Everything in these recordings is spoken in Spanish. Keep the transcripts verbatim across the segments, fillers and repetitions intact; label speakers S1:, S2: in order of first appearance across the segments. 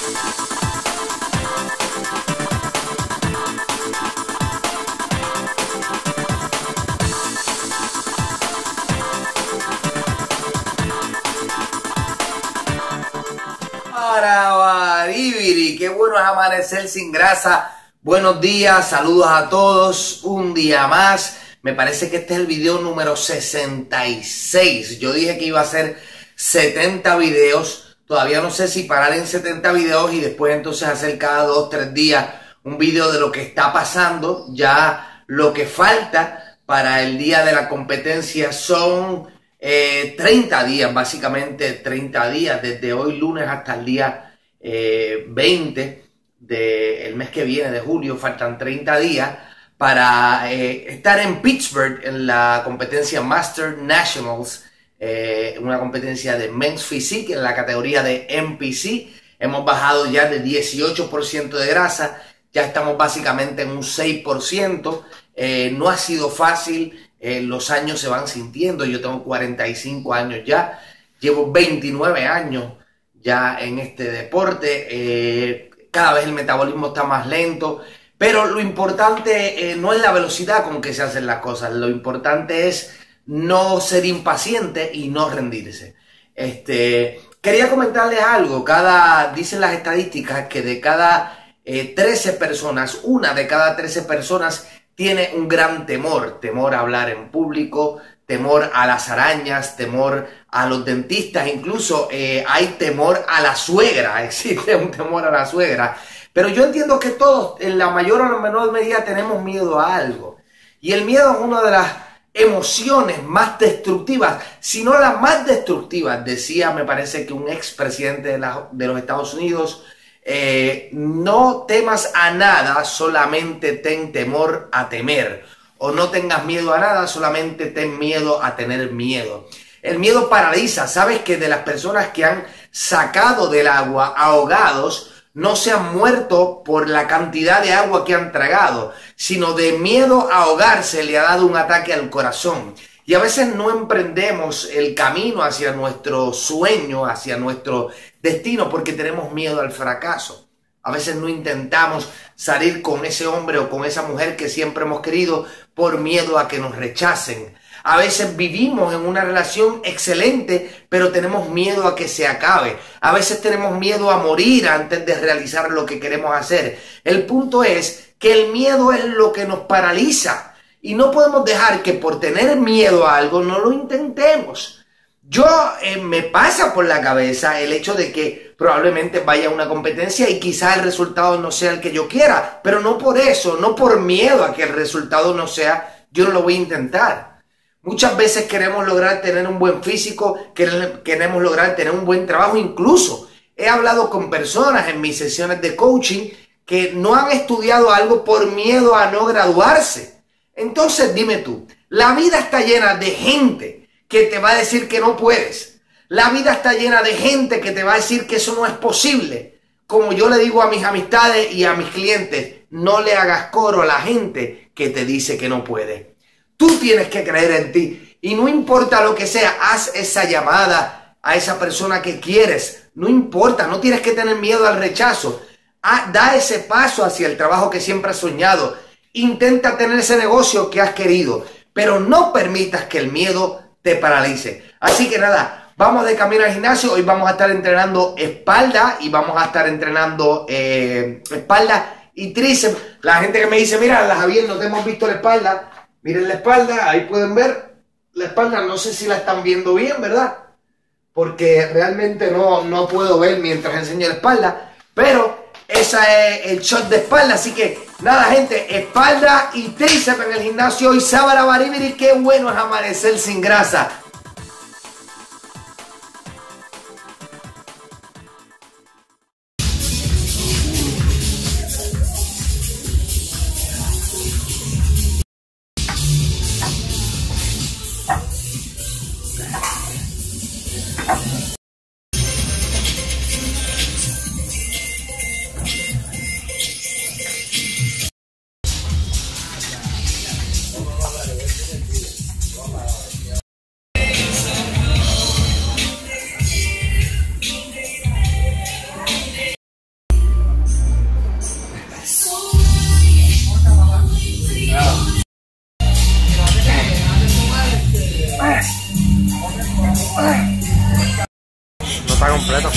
S1: Para Baribiri, qué bueno es amanecer sin grasa. Buenos días, saludos a todos, un día más. Me parece que este es el video número sesenta y seis. Yo dije que iba a hacer setenta videos. Todavía no sé si parar en setenta videos y después entonces hacer cada dos, tres días un video de lo que está pasando. Ya lo que falta para el día de la competencia son eh, treinta días, básicamente treinta días, desde hoy lunes hasta el día eh, veinte del mes que viene, de julio. Faltan treinta días para eh, estar en Pittsburgh en la competencia Master Nationals, eh, una competencia de Men's Physique en la categoría de M P C. Hemos bajado ya de dieciocho por ciento de grasa, ya estamos básicamente en un seis por ciento. Eh, no ha sido fácil, eh, los años se van sintiendo. Yo tengo cuarenta y cinco años ya, llevo veintinueve años ya en este deporte. Eh, cada vez el metabolismo está más lento, pero lo importante eh, no es la velocidad con que se hacen las cosas, lo importante es no ser impaciente y no rendirse. Este, quería comentarles algo. Cada, dicen las estadísticas que de cada eh, trece personas, una de cada trece personas tiene un gran temor, temor a hablar en público, temor a las arañas, temor a los dentistas, incluso eh, hay temor a la suegra, existe un temor a la suegra. Pero yo entiendo que todos, en la mayor o la menor medida, tenemos miedo a algo. Y el miedo es una de las emociones más destructivas, si no las más destructivas. Decía, me parece que un expresidente de, la, de los Estados Unidos, eh, no temas a nada, solamente ten temor a temer. O no tengas miedo a nada, solamente ten miedo a tener miedo. El miedo paraliza. ¿Sabes que de las personas que han sacado del agua ahogados, no se han muerto por la cantidad de agua que han tragado, sino de miedo a ahogarse le ha dado un ataque al corazón? Y a veces no emprendemos el camino hacia nuestro sueño, hacia nuestro destino, porque tenemos miedo al fracaso. A veces no intentamos salir con ese hombre o con esa mujer que siempre hemos querido por miedo a que nos rechacen. A veces vivimos en una relación excelente, pero tenemos miedo a que se acabe. A veces tenemos miedo a morir antes de realizar lo que queremos hacer. El punto es que el miedo es lo que nos paraliza. Y no podemos dejar que por tener miedo a algo no lo intentemos. Yo eh, me pasa por la cabeza el hecho de que probablemente vaya a una competencia y quizás el resultado no sea el que yo quiera. Pero no por eso, no por miedo a que el resultado no sea, yo no lo voy a intentar. Muchas veces queremos lograr tener un buen físico, queremos lograr tener un buen trabajo. Incluso he hablado con personas en mis sesiones de coaching que no han estudiado algo por miedo a no graduarse. Entonces dime tú, la vida está llena de gente que te va a decir que no puedes. La vida está llena de gente que te va a decir que eso no es posible. Como yo le digo a mis amistades y a mis clientes, no le hagas coro a la gente que te dice que no puede. Tú tienes que creer en ti y no importa lo que sea, haz esa llamada a esa persona que quieres. No importa, no tienes que tener miedo al rechazo. Ah, da ese paso hacia el trabajo que siempre has soñado. Intenta tener ese negocio que has querido, pero no permitas que el miedo te paralice. Así que nada, vamos de camino al gimnasio. Hoy vamos a estar entrenando espalda y vamos a estar entrenando eh, espalda y tríceps. La gente que me dice, mira, Javier, no te hemos visto la espalda. Miren la espalda, ahí pueden ver la espalda, no sé si la están viendo bien, ¿verdad? Porque realmente no, no puedo ver mientras enseño la espalda, pero ese es el shot de espalda. Así que nada, gente, espalda y tríceps en el gimnasio y Sabara Baribiri, qué bueno es amanecer sin grasa.
S2: completo.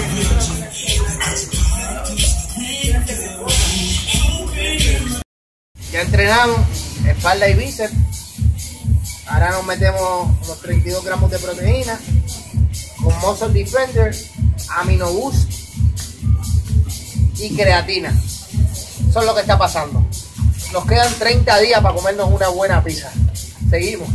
S2: Ya entrenamos espalda y bíceps. Ahora nos metemos unos treinta y dos gramos de proteína con Muscle Defender, Amino Boost y creatina. Eso es lo que está pasando. Nos quedan treinta días para comernos una buena pizza. Seguimos.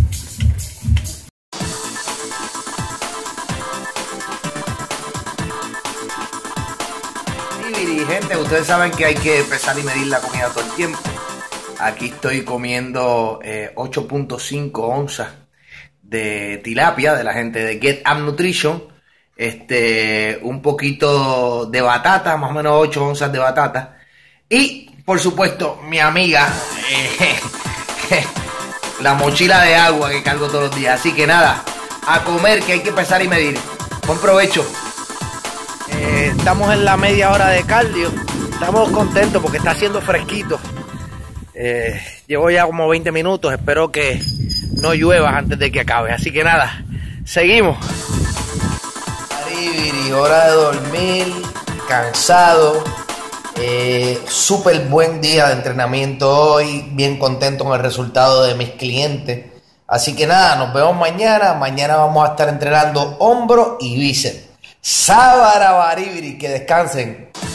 S1: Y gente, ustedes saben que hay que pesar y medir la comida todo el tiempo. Aquí estoy comiendo eh, ocho punto cinco onzas de tilapia de la gente de Get Up Nutrition. Este, un poquito de batata, más o menos ocho onzas de batata. Y, por supuesto, mi amiga, eh, la mochila de agua que cargo todos los días. Así que nada, a comer, que hay que pesar y medir. Buen provecho.
S2: Eh, estamos en la media hora de cardio. Estamos contentos porque está haciendo fresquito. Eh, llevo ya como veinte minutos. Espero que no llueva antes de que acabe. Así que nada, seguimos.
S1: Baribiri, hora de dormir, cansado. Eh, súper buen día de entrenamiento hoy. Bien contento con el resultado de mis clientes. Así que nada, nos vemos mañana. Mañana vamos a estar entrenando hombro y bíceps. Sábara Baribiri, que descansen.